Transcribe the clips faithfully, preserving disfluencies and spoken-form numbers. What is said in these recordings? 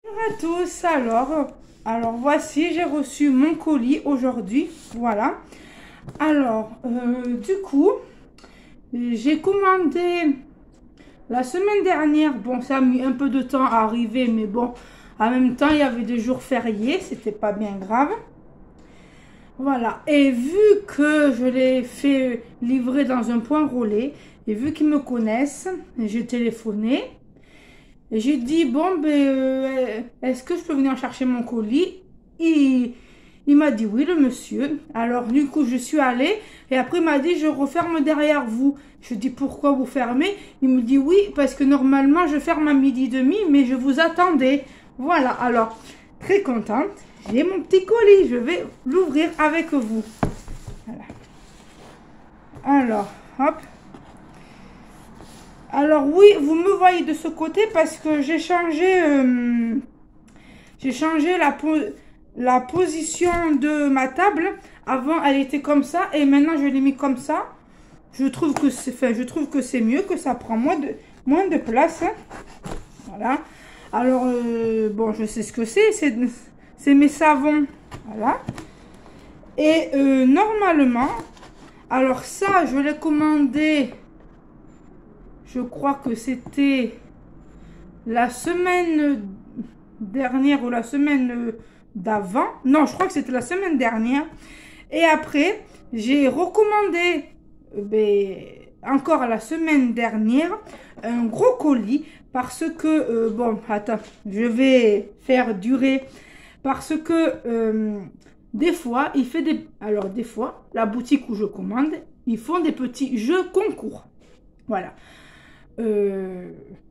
Bonjour à tous, alors, alors voici, j'ai reçu mon colis aujourd'hui, voilà. Alors, euh, du coup, j'ai commandé la semaine dernière, bon, ça a mis un peu de temps à arriver, mais bon, en même temps, il y avait des jours fériés, c'était pas bien grave. Voilà, et vu que je l'ai fait livrer dans un point relais, et vu qu'ils me connaissent, j'ai téléphoné. J'ai dit, bon, ben, euh, est-ce que je peux venir chercher mon colis? Il, il m'a dit oui, le monsieur. Alors, du coup, je suis allée et après, il m'a dit, je referme derrière vous. Je dis, pourquoi vous fermez? Il me dit, oui, parce que normalement, je ferme à midi et demi, mais je vous attendais. Voilà, alors, très contente. J'ai mon petit colis, je vais l'ouvrir avec vous. Voilà. Alors, hop. Alors oui, vous me voyez de ce côté parce que j'ai changé, euh, j'ai changé la, po la position de ma table. Avant, elle était comme ça et maintenant je l'ai mis comme ça. Je trouve que c'est, enfin, je trouve que c'est mieux, que ça prend moins de, moins de place. Voilà. Alors euh, bon, je sais ce que c'est. C'est mes savons. Voilà. Et euh, normalement, alors ça, je l'ai commandé. Je crois que c'était la semaine dernière ou la semaine d'avant. Non, je crois que c'était la semaine dernière. Et après, j'ai recommandé, ben, encore la semaine dernière, un gros colis. Parce que, euh, bon, attends, je vais faire durer. Parce que, euh, des fois, il fait des... Alors, des fois, la boutique où je commande, ils font des petits jeux concours. Voilà. Euh,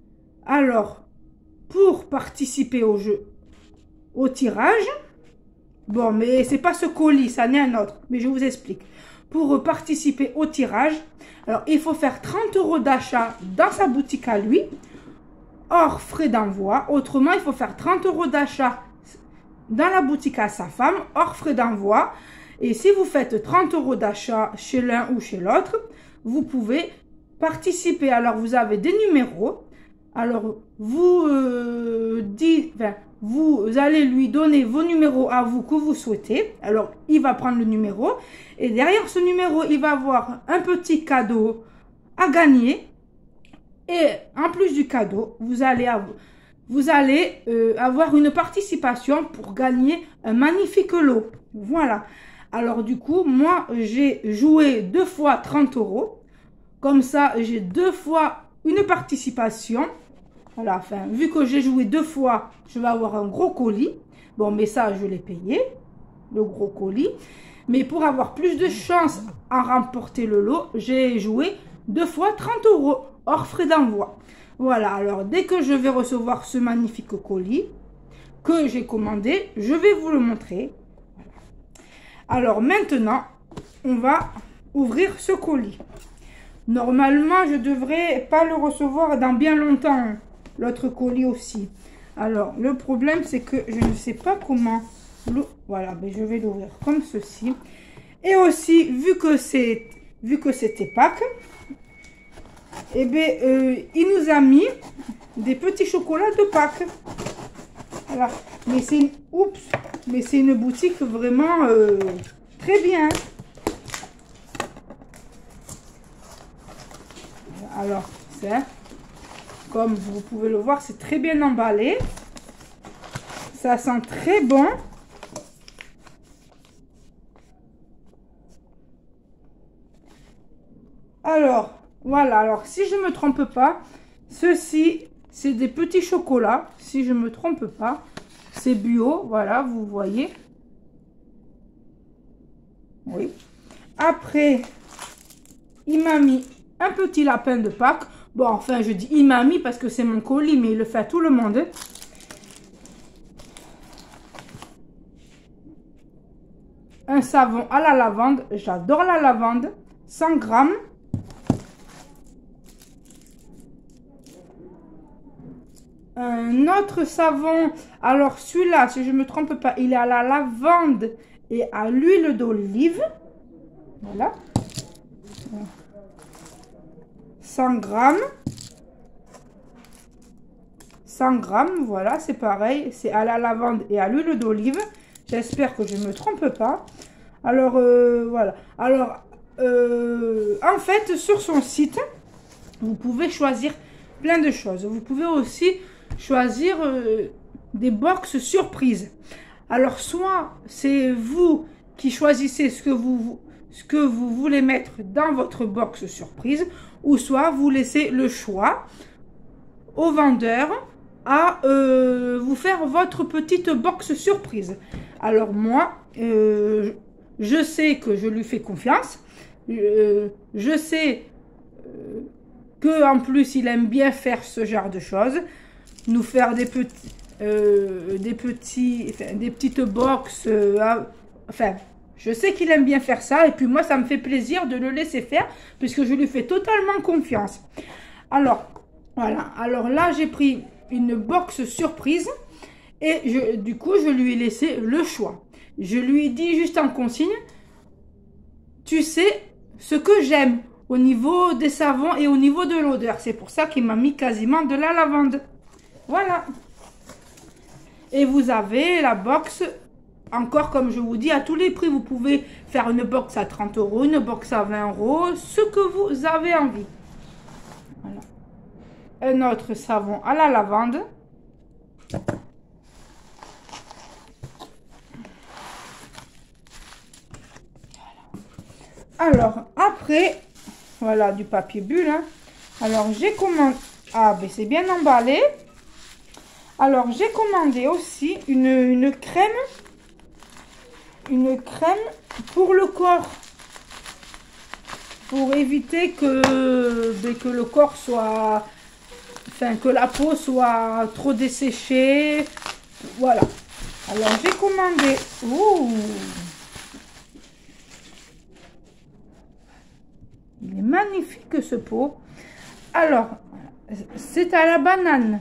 alors, pour participer au jeu, au tirage, bon, mais c'est pas ce colis, ça n'est un autre, mais je vous explique. Pour participer au tirage, alors il faut faire trente euros d'achat dans sa boutique à lui, hors frais d'envoi. Autrement, il faut faire trente euros d'achat dans la boutique à sa femme, hors frais d'envoi. Et si vous faites trente euros d'achat chez l'un ou chez l'autre, vous pouvez participer. Alors, vous avez des numéros. Alors, vous, euh, dites, enfin, vous allez lui donner vos numéros à vous que vous souhaitez. Alors, il va prendre le numéro. Et derrière ce numéro, il va avoir un petit cadeau à gagner. Et en plus du cadeau, vous allez avoir, vous allez, euh, avoir une participation pour gagner un magnifique lot. Voilà. Alors, du coup, moi, j'ai joué deux fois trente euros. Comme ça, j'ai deux fois une participation. Voilà, enfin, vu que j'ai joué deux fois, je vais avoir un gros colis. Bon, mais ça, je l'ai payé, le gros colis. Mais pour avoir plus de chance à remporter le lot, j'ai joué deux fois trente euros, hors frais d'envoi. Voilà, alors dès que je vais recevoir ce magnifique colis que j'ai commandé, je vais vous le montrer. Voilà. Alors maintenant, on va ouvrir ce colis. Normalement, je ne devrais pas le recevoir dans bien longtemps, l'autre colis aussi. Alors, le problème, c'est que je ne sais pas comment... Voilà, ben, je vais l'ouvrir comme ceci. Et aussi, vu que c'est vu que c'était Pâques, eh bien, euh, il nous a mis des petits chocolats de Pâques. Voilà. Mais c'est une... Oups, mais c'est une boutique vraiment euh, très bien. Alors, c'est, comme vous pouvez le voir, c'est très bien emballé. Ça sent très bon. Alors, voilà. Alors, si je ne me trompe pas, ceci, c'est des petits chocolats. Si je ne me trompe pas, c'est bio. Voilà, vous voyez. Oui. Après, il m'a mis un petit lapin de Pâques. Bon, enfin, je dis il m'a mis parce que c'est mon colis, mais il le fait à tout le monde. Un savon à la lavande. J'adore la lavande. cent grammes. Un autre savon. Alors, celui-là, si je ne me trompe pas, il est à la lavande et à l'huile d'olive. Voilà. cent grammes. cent grammes, voilà, c'est pareil, c'est à la lavande et à l'huile d'olive. J'espère que je ne me trompe pas. Alors, euh, voilà. Alors, euh, en fait, sur son site, vous pouvez choisir plein de choses. Vous pouvez aussi choisir euh, des box surprises. Alors, soit c'est vous qui choisissez ce que vous, ce que vous voulez mettre dans votre box surprise, ou soit vous laissez le choix au vendeur à euh, vous faire votre petite box surprise. Alors moi, euh, je sais que je lui fais confiance. Euh, je sais euh, que en plus il aime bien faire ce genre de choses, nous faire des petits, euh, des petits, enfin, des petites box. Euh, à, enfin, je sais qu'il aime bien faire ça et puis moi ça me fait plaisir de le laisser faire puisque je lui fais totalement confiance. Alors voilà. Alors là j'ai pris une box surprise. Et je, du coup, je lui ai laissé le choix. Je lui ai dit juste en consigne, tu sais ce que j'aime au niveau des savons et au niveau de l'odeur. C'est pour ça qu'il m'a mis quasiment de la lavande. Voilà. Et vous avez la box, encore comme je vous dis, à tous les prix. Vous pouvez faire une box à trente euros, une box à vingt euros, ce que vous avez envie. Voilà. Un autre savon à la lavande. Alors, après, voilà du papier bulle. Hein. Alors, j'ai commandé... Ah, ben c'est bien emballé. Alors, j'ai commandé aussi une, une crème. Une crème pour le corps. Pour éviter que, ben, que le corps soit... Enfin, que la peau soit trop desséchée. Voilà. Alors, j'ai commandé... Ouh. Il est magnifique ce pot. Alors, c'est à la banane.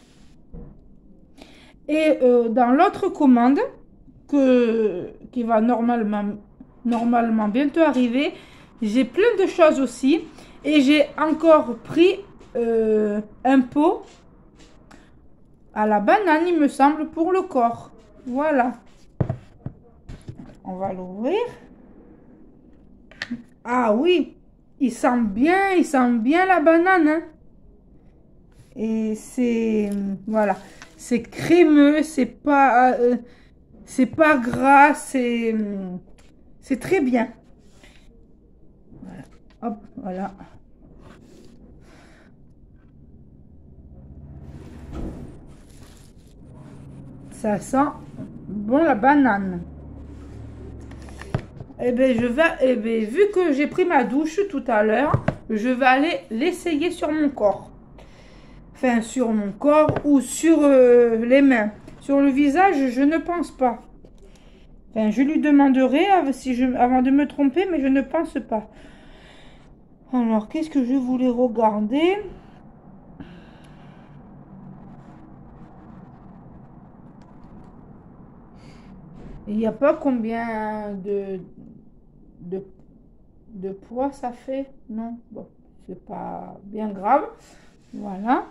Et euh, dans l'autre commande, que, qui va normalement, normalement bientôt arriver, j'ai plein de choses aussi. Et j'ai encore pris euh, un pot à la banane, il me semble, pour le corps. Voilà. On va l'ouvrir. Ah oui, il sent bien, il sent bien la banane. Hein. Et c'est, voilà, c'est crémeux, c'est pas, euh, c'est pas gras, c'est, c'est très bien. Voilà. Hop, voilà. Ça sent bon la banane. Et eh bien, je vais, eh bien, vu que j'ai pris ma douche tout à l'heure, je vais aller l'essayer sur mon corps. Enfin, sur mon corps ou sur euh, les mains. Sur le visage, je ne pense pas. Enfin, je lui demanderai si je, avant de me tromper, mais je ne pense pas. Alors, qu'est-ce que je voulais regarder? Il n'y a pas combien de, de, de poids ça fait? Non, bon, c'est pas bien grave. Voilà.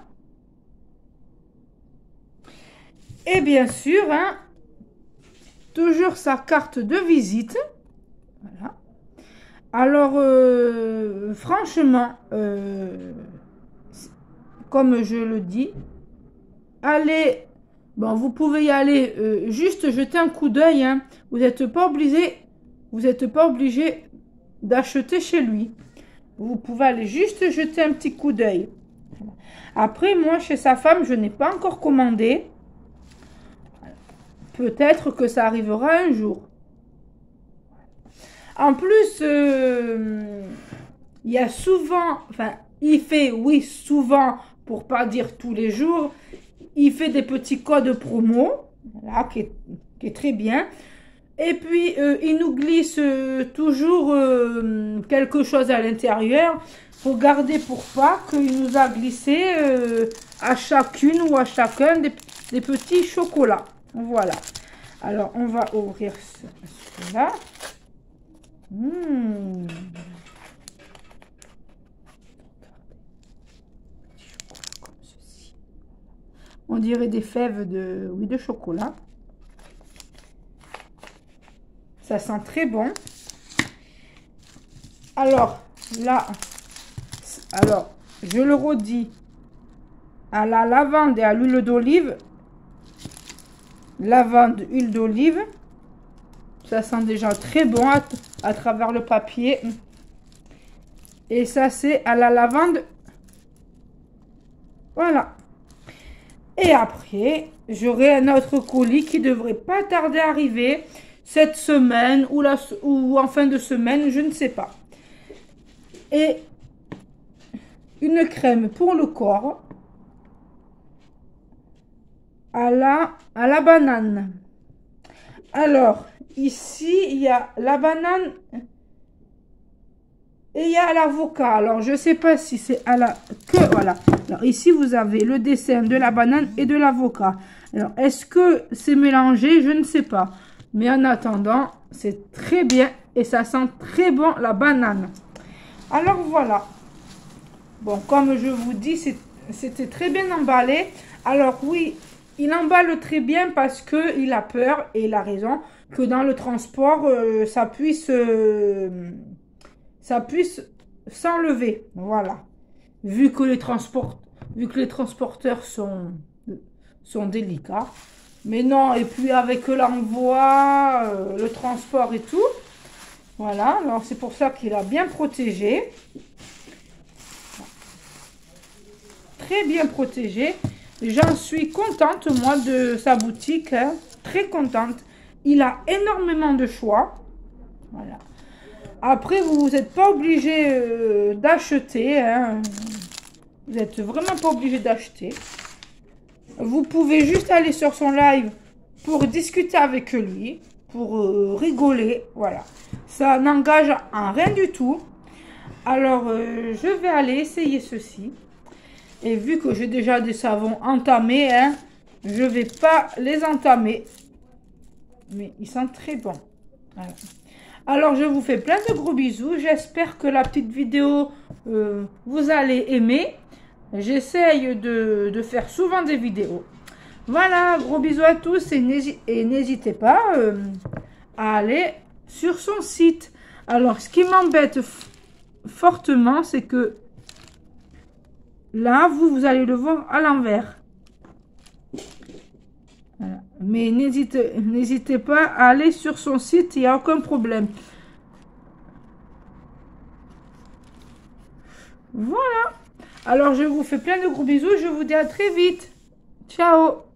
Et bien sûr, hein, toujours sa carte de visite. Voilà. Alors, euh, franchement, euh, comme je le dis, allez, bon, vous pouvez y aller, euh, juste jeter un coup d'œil. Hein. Vous n'êtes pas obligé, vous n'êtes pas obligé d'acheter chez lui. Vous pouvez aller juste jeter un petit coup d'œil. Après, moi, chez sa femme, je n'ai pas encore commandé. Peut-être que ça arrivera un jour. En plus, euh, il y a souvent, enfin, il fait, oui, souvent, pour pas dire tous les jours, il fait des petits codes promo, voilà, qui est, qui est très bien. Et puis, euh, il nous glisse euh, toujours euh, quelque chose à l'intérieur. Regardez pour pas qu'il nous a glissé euh, à chacune ou à chacun des, des petits chocolats. Voilà. Alors, on va ouvrir celui-là. Mmh. On dirait des fèves de, oui, de chocolat. Ça sent très bon. Alors, là, alors, je le redis, à la lavande et à l'huile d'olive. Lavande, huile d'olive. Ça sent déjà très bon à, à travers le papier. Et ça, c'est à la lavande. Voilà. Et après, j'aurai un autre colis qui devrait pas tarder à arriver cette semaine ou, la, ou en fin de semaine, je ne sais pas. Et une crème pour le corps à la, à la banane. Alors, ici, il y a la banane et il y a l'avocat. Alors, je ne sais pas si c'est à la... que voilà. Alors, ici, vous avez le dessin de la banane et de l'avocat. Alors, est-ce que c'est mélangé? Je ne sais pas. Mais en attendant, c'est très bien et ça sent très bon la banane. Alors, voilà. Bon, comme je vous dis, c'était très bien emballé. Alors, oui, il emballe très bien parce qu'il a peur, et il a raison, que dans le transport, euh, ça puisse... Euh, ça puisse s'enlever, voilà. Vu que les transport, vu que les transporteurs sont, sont délicats. Mais non, et puis avec l'envoi, euh, le transport et tout. Voilà, alors c'est pour ça qu'il a bien protégé. Très bien protégé. J'en suis contente, moi, de sa boutique. Hein, très contente. Il a énormément de choix. Voilà. Après, vous n'êtes pas obligé euh, d'acheter. Hein. Vous n'êtes vraiment pas obligé d'acheter. Vous pouvez juste aller sur son live pour discuter avec lui, pour euh, rigoler. Voilà. Ça n'engage en rien du tout. Alors, euh, je vais aller essayer ceci. Et vu que j'ai déjà des savons entamés, hein, je ne vais pas les entamer. Mais ils sont très bons. Voilà. Alors, je vous fais plein de gros bisous. J'espère que la petite vidéo, euh, vous allez aimer. J'essaye de, de faire souvent des vidéos. Voilà, gros bisous à tous. Et n'hésitez pas euh, à aller sur son site. Alors, ce qui m'embête fortement, c'est que là, vous, vous allez le voir à l'envers. Voilà. Mais n'hésitez n'hésitez pas à aller sur son site, il n'y a aucun problème. Voilà. Alors, je vous fais plein de gros bisous. Je vous dis à très vite. Ciao.